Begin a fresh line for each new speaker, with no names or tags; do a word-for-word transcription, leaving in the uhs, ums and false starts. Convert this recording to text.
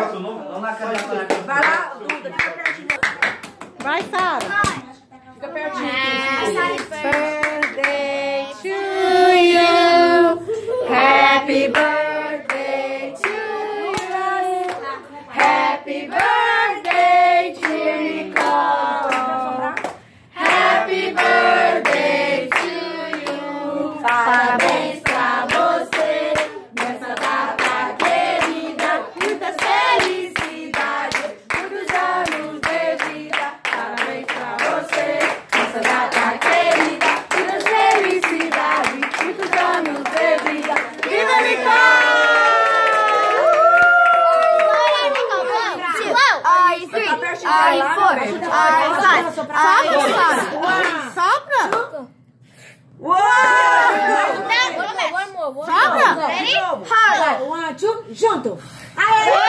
Vai lá, Duda, fica pertinho.
Vai, Sara.
Fica pertinho.
Birthday to you. Happy birthday to you. Happy birthday to Nicole. Happy birthday to you. Parabéns pra você nessa data querida. Muitas felicidades, muitos anos de vida. Parabéns pra você nessa data querida. Muitas felicidades, muitos anos de vida. Viva Nicole!
Ai, three. Ai, four. Ai, five. Sopra, Sopra.
Uou!
Sopra. Ready? Hard.
One, two, junto. Aê!